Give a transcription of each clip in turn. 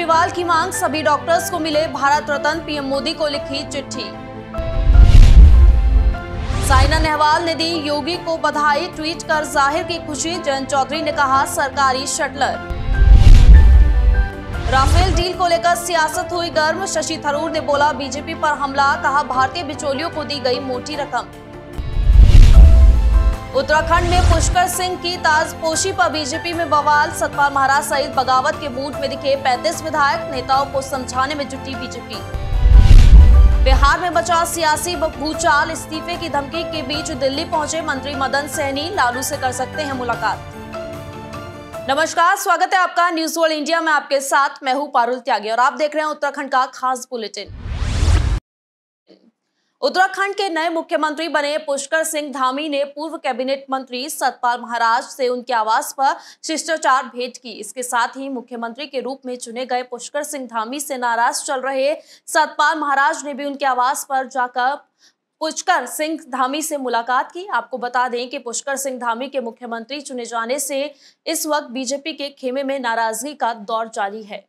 केजरीवाल की मांग, सभी डॉक्टर्स को मिले भारत रत्न, पीएम मोदी को लिखी चिट्ठी। साइना नेहवाल ने दी योगी को बधाई, ट्वीट कर जाहिर की खुशी। जयंत चौधरी ने कहा सरकारी शटलर। राफेल डील को लेकर सियासत हुई गर्म, शशि थरूर ने बोला बीजेपी पर हमला, कहा भारतीय बिचौलियों को दी गई मोटी रकम। उत्तराखंड में पुष्कर सिंह की ताजपोशी पर बीजेपी में बवाल, सतपाल महाराज सहित बगावत के मूड में दिखे 35 विधायक, नेताओं को समझाने में जुटी बीजेपी। बिहार में बचा सियासी भूचाल, इस्तीफे की धमकी के बीच दिल्ली पहुंचे मंत्री मदन सहनी, लालू से कर सकते हैं मुलाकात। नमस्कार, स्वागत है आपका न्यूज वर्ल्ड इंडिया में। आपके साथ मैं हूं पारुल त्यागी और आप देख रहे हैं उत्तराखंड का खास बुलेटिन। उत्तराखंड के नए मुख्यमंत्री बने पुष्कर सिंह धामी ने पूर्व कैबिनेट मंत्री सतपाल महाराज से उनके आवास पर शिष्टाचार भेंट की। इसके साथ ही मुख्यमंत्री के रूप में चुने गए पुष्कर सिंह धामी से नाराज चल रहे सतपाल महाराज ने भी उनके आवास पर जाकर पुष्कर सिंह धामी से मुलाकात की। आपको बता दें कि पुष्कर सिंह धामी के मुख्यमंत्री चुने जाने से इस वक्त बीजेपी के खेमे में नाराजगी का दौर जारी है।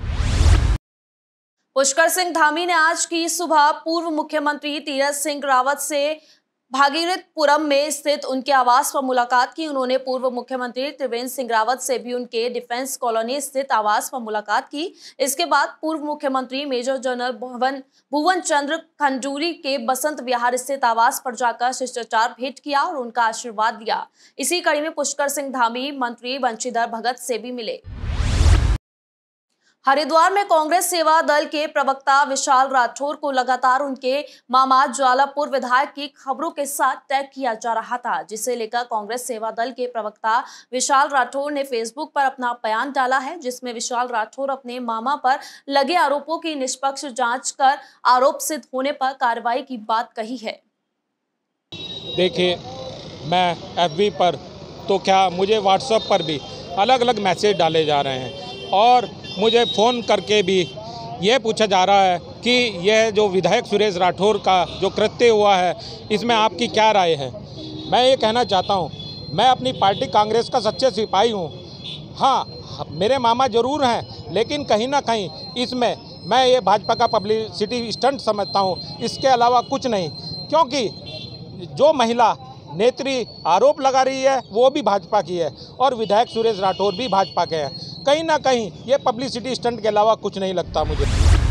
पुष्कर सिंह धामी ने आज की सुबह पूर्व मुख्यमंत्री तीरथ सिंह रावत से भागीरथपुरम में स्थित उनके आवास पर मुलाकात की। उन्होंने पूर्व मुख्यमंत्री त्रिवेंद्र सिंह रावत से भी उनके डिफेंस कॉलोनी स्थित आवास पर मुलाकात की। इसके बाद पूर्व मुख्यमंत्री मेजर जनरल भुवन चंद्र खंडूरी के बसंत विहार स्थित आवास पर जाकर शिष्टाचार भेंट किया और उनका आशीर्वाद लिया। इसी कड़ी में पुष्कर सिंह धामी मंत्री बंशीधर भगत से भी मिले। हरिद्वार में कांग्रेस सेवा दल के प्रवक्ता विशाल राठौर को लगातार उनके मामा ज्वालापुर विधायक की खबरों के साथ टैग किया जा रहा था, जिसे लेकर कांग्रेस सेवा दल के प्रवक्ता विशाल राठौर ने फेसबुक पर अपना बयान डाला है, जिसमें विशाल राठौर अपने मामा पर लगे आरोपों की निष्पक्ष जांच कर आरोप सिद्ध होने पर कार्रवाई की बात कही है। देखिए, मैं FB पर तो क्या मुझे व्हाट्सएप पर भी अलग अलग मैसेज डाले जा रहे हैं और मुझे फ़ोन करके भी ये पूछा जा रहा है कि यह जो विधायक सुरेश राठौर का जो कृत्य हुआ है इसमें आपकी क्या राय है। मैं ये कहना चाहता हूँ, मैं अपनी पार्टी कांग्रेस का सच्चे सिपाही हूँ। हाँ, मेरे मामा ज़रूर हैं, लेकिन कहीं ना कहीं इसमें मैं ये भाजपा का पब्लिसिटी स्टंट समझता हूँ, इसके अलावा कुछ नहीं। क्योंकि जो महिला नेत्री आरोप लगा रही है वो भी भाजपा की है और विधायक सुरेश राठौर भी भाजपा के हैं। कहीं ना कहीं ये पब्लिसिटी स्टंट के अलावा कुछ नहीं लगता मुझे।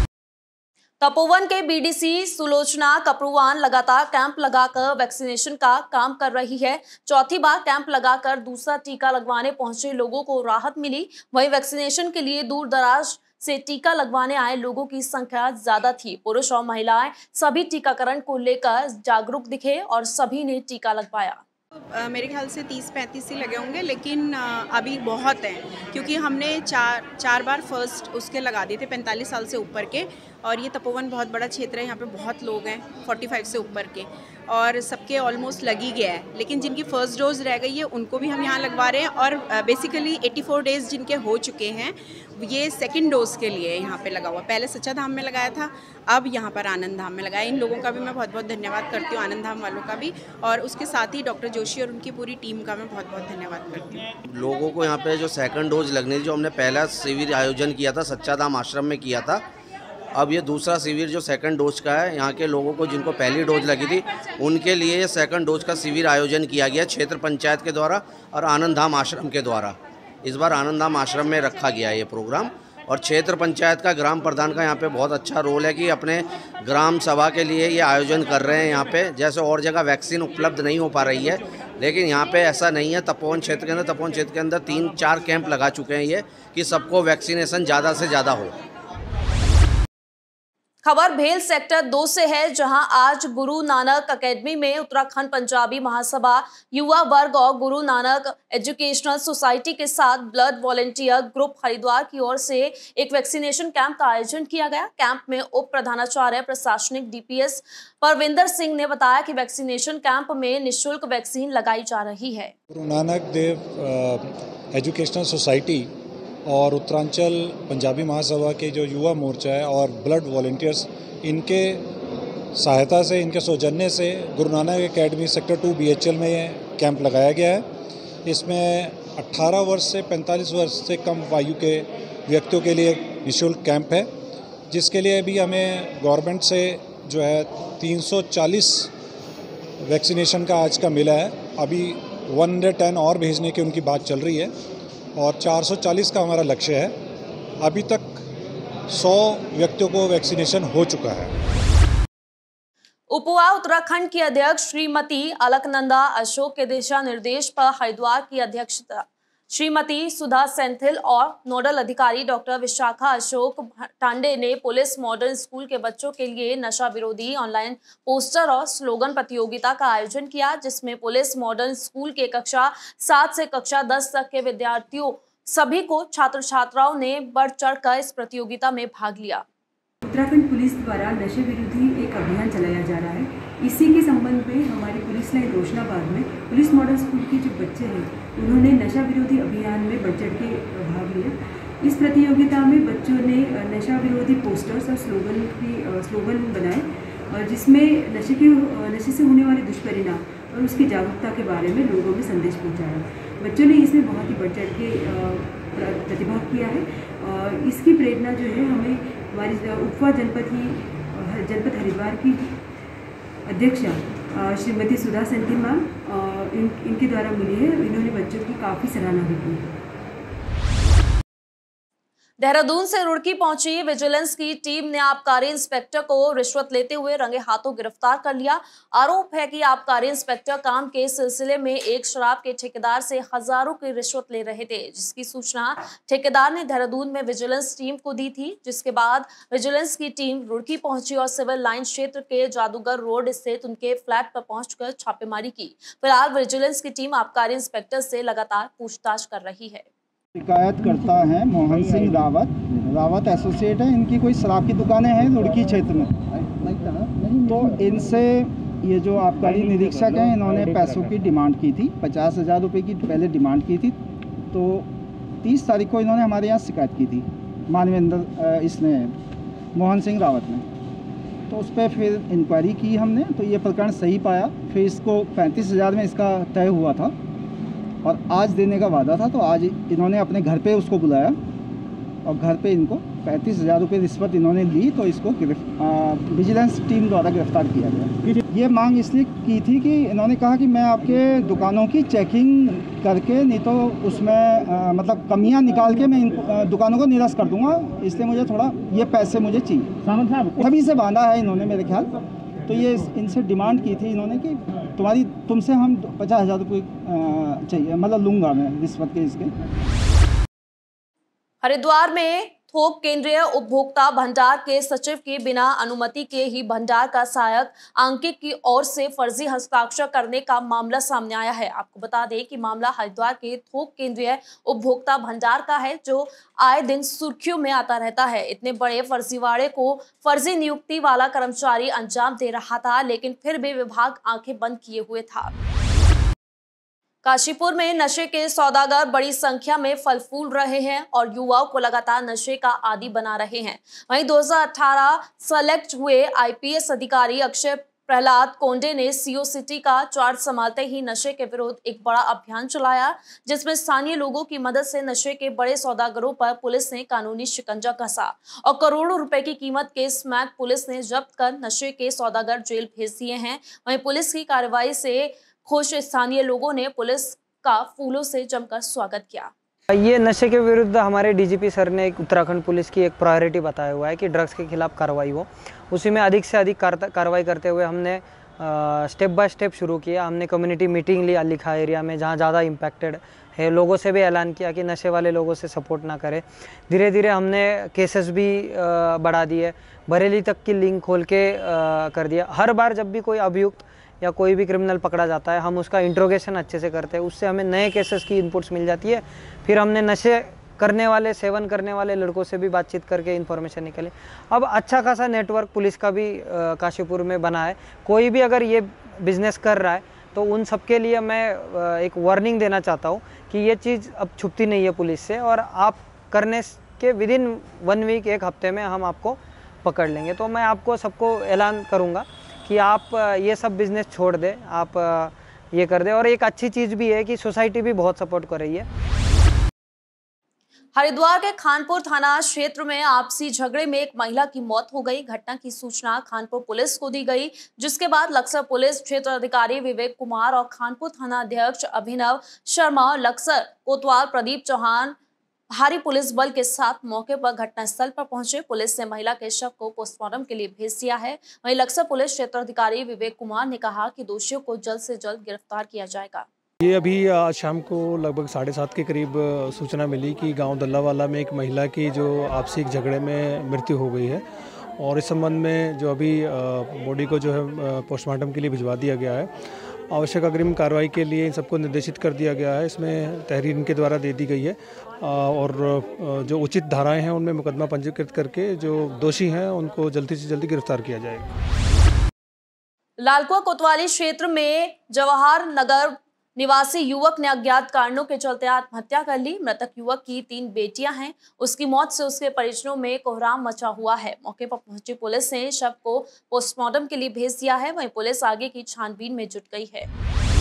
तपोवन के BDC सुलोचना कपरूवान लगातार कैंप लगाकर वैक्सीनेशन का काम कर रही है। चौथी बार कैंप लगाकर दूसरा टीका लगवाने पहुंचे लोगों को राहत मिली। वहीं वैक्सीनेशन के लिए दूर दराज से टीका लगवाने आए लोगों की संख्या ज्यादा थी। पुरुष और महिलाएं सभी टीकाकरण को लेकर जागरूक दिखे और सभी ने टीका लगवाया। मेरे ख्याल से 30-35 ही लगे होंगे, लेकिन अभी बहुत हैं क्योंकि हमने चार बार फर्स्ट उसके लगा दिए थे 45 साल से ऊपर के। और ये तपोवन बहुत बड़ा क्षेत्र है, यहाँ पे बहुत लोग हैं 45 से ऊपर के और सबके ऑलमोस्ट लग ही गया है। लेकिन जिनकी फ़र्स्ट डोज रह गई है उनको भी हम यहाँ लगवा रहे हैं और बेसिकली 84 डेज़ जिनके हो चुके हैं ये सेकंड डोज के लिए यहाँ पे लगा हुआ। पहले सच्चा धाम में लगाया था, अब यहाँ पर आनंद धाम में लगाया। इन लोगों का भी मैं बहुत बहुत धन्यवाद करती हूँ, आनंद धाम वालों का भी, और उसके साथ ही डॉक्टर जोशी और उनकी पूरी टीम का मैं बहुत बहुत धन्यवाद करती हूँ। लोगों को यहाँ पे जो सेकंड डोज लगने, जो हमने पहला शिविर आयोजन किया था सच्चा धाम आश्रम में किया था, अब ये दूसरा शिविर जो सेकंड डोज का है, यहाँ के लोगों को जिनको पहली डोज लगी थी उनके लिए ये सेकंड डोज का शिविर आयोजन किया गया क्षेत्र पंचायत के द्वारा और आनंद धाम आश्रम के द्वारा। इस बार आनंद धाम आश्रम में रखा गया ये प्रोग्राम और क्षेत्र पंचायत का ग्राम प्रधान का यहाँ पे बहुत अच्छा रोल है कि अपने ग्राम सभा के लिए ये आयोजन कर रहे हैं। यहाँ पे जैसे और जगह वैक्सीन उपलब्ध नहीं हो पा रही है, लेकिन यहाँ पे ऐसा नहीं है। तपोवन क्षेत्र के अंदर 3-4 कैंप लगा चुके हैं ये कि सबको वैक्सीनेशन ज़्यादा से ज़्यादा हो। खबर भेल सेक्टर 2 से है, जहां आज गुरु नानक एकेडमी में उत्तराखंड पंजाबी महासभा युवा वर्ग और गुरु नानक एजुकेशनल सोसाइटी के साथ ब्लड वॉलेंटियर ग्रुप हरिद्वार की ओर से एक वैक्सीनेशन कैंप का आयोजन किया गया। कैंप में उप प्रधानाचार्य प्रशासनिक DPS परविंदर सिंह ने बताया कि वैक्सीनेशन कैंप में निःशुल्क वैक्सीन लगाई जा रही है। गुरु नानक देव एजुकेशनल सोसाइटी और उत्तरांचल पंजाबी महासभा के जो युवा मोर्चा है और ब्लड वॉलंटियर्स, इनके सहायता से, इनके सौजन्य से Guru Nanak academy sector 2 BHL में ये कैंप लगाया गया है। इसमें 18 वर्ष से 45 वर्ष से कम आयु के व्यक्तियों के लिए निःशुल्क कैंप है, जिसके लिए भी हमें गवर्नमेंट से जो है 340 वैक्सीनेशन का आज का मिला है। अभी 110 और भेजने की उनकी बात चल रही है और 440 का हमारा लक्ष्य है। अभी तक 100 व्यक्तियों को वैक्सीनेशन हो चुका है। उपवा उत्तराखंड की अध्यक्ष श्रीमती अलकनंदा अशोक के दिशा निर्देश पर हरिद्वार की अध्यक्षता श्रीमती सुधा सेंथिल और नोडल अधिकारी डॉक्टर विशाखा अशोक टांडे ने पुलिस मॉडर्न स्कूल के बच्चों के लिए नशा विरोधी ऑनलाइन पोस्टर और स्लोगन प्रतियोगिता का आयोजन किया, जिसमें पुलिस मॉडर्न स्कूल के कक्षा 7 से कक्षा 10 तक के विद्यार्थियों सभी को छात्र छात्राओं ने बढ़ चढ़कर इस प्रतियोगिता में भाग लिया। उत्तराखंड पुलिस द्वारा नशे विरोधी एक अभियान चलाया जा रहा है। इसी के संबंध में हमारी पुलिस लाइन रोशनाबाद में पुलिस मॉडल स्कूल के जो बच्चे हैं उन्होंने नशा विरोधी अभियान में बढ़ चढ़ के भाग लिया। इस प्रतियोगिता में बच्चों ने नशा विरोधी पोस्टर्स और स्लोगन बनाए, और जिसमें नशे से होने वाले दुष्परिणाम और उसकी जागरूकता के बारे में लोगों में संदेश पहुँचाया। बच्चों ने इसमें बहुत ही बढ़ चढ़ के प्रतिभाग किया है, और इसकी प्रेरणा जो है हमें हमारी उपवा जनपद हरिद्वार की अध्यक्षा श्रीमती सुधा सेंथिल मैम इनके द्वारा मिली है। इन्होंने बच्चों की काफ़ी सराहना भी की है। देहरादून से रुड़की पहुंची विजिलेंस की टीम ने आबकारी इंस्पेक्टर को रिश्वत लेते हुए रंगे हाथों गिरफ्तार कर लिया। आरोप है कि आबकारी इंस्पेक्टर काम के सिलसिले में एक शराब के ठेकेदार से हजारों की रिश्वत ले रहे थे, जिसकी सूचना ठेकेदार ने देहरादून में विजिलेंस टीम को दी थी, जिसके बाद विजिलेंस की टीम रुड़की पहुंची और सिविल लाइन क्षेत्र के जादूगर रोड स्थित उनके फ्लैट पर पहुंचकर छापेमारी की। फिलहाल विजिलेंस की टीम आबकारी इंस्पेक्टर से लगातार पूछताछ कर रही है। शिकायत करता है मोहन सिंह रावत एसोसिएट है। इनकी कोई शराब की दुकानें हैं रुड़की क्षेत्र में, तो इनसे ये जो आबकारी निरीक्षक हैं इन्होंने पैसों की डिमांड की थी, 50,000 रुपये की पहले डिमांड की थी। तो 30 तारीख को इन्होंने हमारे यहाँ शिकायत की थी मानवेंद्र इसने मोहन सिंह रावत ने, तो उस पर फिर इंक्वायरी की हमने, तो ये प्रकरण सही पाया। फिर इसको 35,000 में इसका तय हुआ था और आज देने का वादा था, तो आज इन्होंने अपने घर पे उसको बुलाया और घर पे इनको 35,000 रुपये रिश्वत इन्होंने ली, तो इसको विजिलेंस टीम द्वारा गिरफ्तार किया गया। ये मांग इसलिए की थी कि इन्होंने कहा कि मैं आपके दुकानों की चेकिंग करके, नहीं तो उसमें मतलब कमियां निकाल के मैं इन दुकानों को निरस्त कर दूंगा, इसलिए मुझे थोड़ा ये पैसे मुझे चाहिए। तभी से बांधा है इन्होंने मेरे ख्याल। तो ये इनसे डिमांड की थी इन्होंने कि तुमसे हम 50,000 रुपये चाहिए, मतलब लूँगा मैं रिश्वत के इसके। हरिद्वार में थोक केंद्रीय उपभोक्ता भंडार के सचिव के बिना अनुमति के ही भंडार का सहायक अंकित की ओर से फर्जी हस्ताक्षर करने का मामला सामने आया है। आपको बता दें कि मामला हरिद्वार के थोक केंद्रीय उपभोक्ता भंडार का है, जो आए दिन सुर्खियों में आता रहता है। इतने बड़े फर्जीवाड़े को फर्जी नियुक्ति वाला कर्मचारी अंजाम दे रहा था, लेकिन फिर भी विभाग आंखें बंद किए हुए था। काशीपुर में नशे के सौदागर बड़ी संख्या में फल फूल रहे हैं और युवाओं को लगातार नशे का आदी बना रहे हैं। वहीं 2018 सेलेक्ट हुए आईपीएस अधिकारी अक्षय प्रहलाद कोंडे ने सीओ सिटी का चार्ज संभालते ही नशे के विरुद्ध एक बड़ा अभियान चलाया, जिसमें स्थानीय लोगों की मदद से नशे के बड़े सौदागरों पर पुलिस ने कानूनी शिकंजा कसा और करोड़ों रुपए की कीमत के स्मैक पुलिस ने जब्त कर नशे के सौदागर जेल भेज दिए हैं। वहीं पुलिस की कार्रवाई से खुश स्थानीय लोगों ने पुलिस का फूलों से जमकर स्वागत किया। ये नशे के विरुद्ध हमारे डीजीपी सर ने उत्तराखंड पुलिस की एक प्रायोरिटी बताया हुआ है कि ड्रग्स के खिलाफ कार्रवाई हो। उसी में अधिक से अधिक कार्रवाई करते हुए हमने स्टेप बाय स्टेप शुरू किया। हमने कम्युनिटी मीटिंग लिखा एरिया में जहाँ ज़्यादा इम्पैक्टेड है, लोगों से भी ऐलान किया कि नशे वाले लोगों से सपोर्ट ना करें। धीरे धीरे हमने केसेस भी बढ़ा दिए, बरेली तक की लिंक खोल के कर दिया। हर बार जब भी कोई अभियुक्त या कोई भी क्रिमिनल पकड़ा जाता है, हम उसका इंट्रोगेशन अच्छे से करते हैं, उससे हमें नए केसेस की इनपुट्स मिल जाती है। फिर हमने नशे करने वाले, सेवन करने वाले लड़कों से भी बातचीत करके इन्फॉर्मेशन निकाली। अब अच्छा खासा नेटवर्क पुलिस का भी काशीपुर में बना है। कोई भी अगर ये बिजनेस कर रहा है तो उन सब के लिए मैं एक वार्निंग देना चाहता हूँ कि ये चीज़ अब छुपती नहीं है पुलिस से, और आप करने के विदिन 1 वीक, 1 हफ्ते में हम आपको पकड़ लेंगे। तो मैं आपको सबको ऐलान करूँगा कि आप ये सब बिज़नेस छोड़ दें, आप ये कर दें। और एक अच्छी चीज़ भी है कि सोसाइटी भी बहुत सपोर्ट कर रही है। हरिद्वार के खानपुर थाना क्षेत्र में आपसी झगड़े में एक महिला की मौत हो गई। घटना की सूचना खानपुर पुलिस को दी गई, जिसके बाद लक्सर पुलिस क्षेत्र अधिकारी विवेक कुमार और खानपुर थाना अध्यक्ष अभिनव शर्मा, लक्सर कोतवाल प्रदीप चौहान भारी पुलिस बल के साथ मौके पर घटनास्थल पर पहुंचे। पुलिस ने महिला के शव को पोस्टमार्टम के लिए भेज दिया है। वहीं लक्सर पुलिस क्षेत्र अधिकारी विवेक कुमार ने कहा कि दोषियों को जल्द से जल्द गिरफ्तार किया जाएगा। ये अभी आज शाम को लगभग 7:30 के करीब सूचना मिली कि गांव दल्लावाला में एक महिला की जो आपसी झगड़े में मृत्यु हो गई है, और इस संबंध में जो अभी बॉडी को जो है पोस्टमार्टम के लिए भिजवा दिया गया है। आवश्यक अग्रिम कार्रवाई के लिए इन सबको निर्देशित कर दिया गया है। इसमें तहरीर इनके द्वारा दे दी गई है और जो उचित धाराएं हैं उनमें मुकदमा पंजीकृत करके जो दोषी हैं उनको जल्दी से जल्दी गिरफ्तार किया जाएगा। लालकुआ कोतवाली क्षेत्र में जवाहर नगर निवासी युवक ने अज्ञात कारणों के चलते आत्महत्या कर ली। मृतक युवक की 3 बेटियां हैं। उसकी मौत से उसके परिजनों में कोहराम मचा हुआ है। मौके पर पहुंची पुलिस ने शव को पोस्टमार्टम के लिए भेज दिया है। वहीं पुलिस आगे की छानबीन में जुट गई है।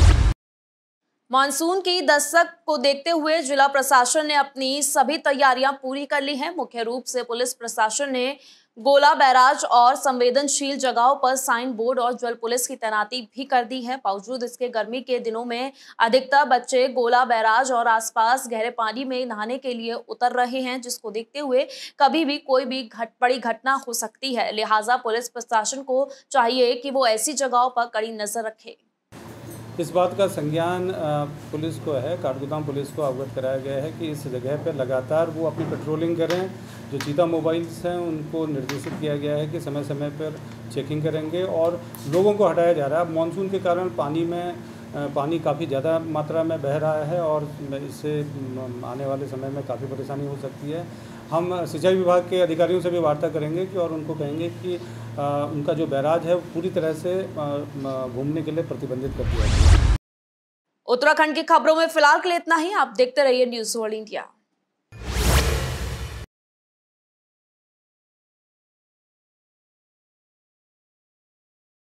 मानसून की दस्तक को देखते हुए जिला प्रशासन ने अपनी सभी तैयारियां पूरी कर ली हैं। मुख्य रूप से पुलिस प्रशासन ने गोला बैराज और संवेदनशील जगहों पर साइन बोर्ड और जल पुलिस की तैनाती भी कर दी है। बावजूद इसके गर्मी के दिनों में अधिकतर बच्चे गोला बैराज और आसपास गहरे पानी में नहाने के लिए उतर रहे हैं, जिसको देखते हुए कभी भी कोई भी बड़ी घटना हो सकती है। लिहाजा पुलिस प्रशासन को चाहिए कि वो ऐसी जगहों पर कड़ी नजर रखे। इस बात का संज्ञान पुलिस को है, काठगोदाम पुलिस को अवगत कराया गया है कि इस जगह पर लगातार वो अपनी पेट्रोलिंग करें। जो चीता मोबाइल्स हैं उनको निर्देशित किया गया है कि समय समय पर चेकिंग करेंगे और लोगों को हटाया जा रहा है। मानसून के कारण पानी काफ़ी ज़्यादा मात्रा में बह रहा है और इससे आने वाले समय में काफ़ी परेशानी हो सकती है। हम सिंचाई विभाग के अधिकारियों से भी वार्ता करेंगे कि और उनको कहेंगे कि उनका जो बैराज है पूरी तरह से घूमने के लिए प्रतिबंधित कर दिया जाए। उत्तराखंड की खबरों में फिलहाल के लिए इतना ही। आप देखते रहिए न्यूज़ वर्ल्ड इंडिया।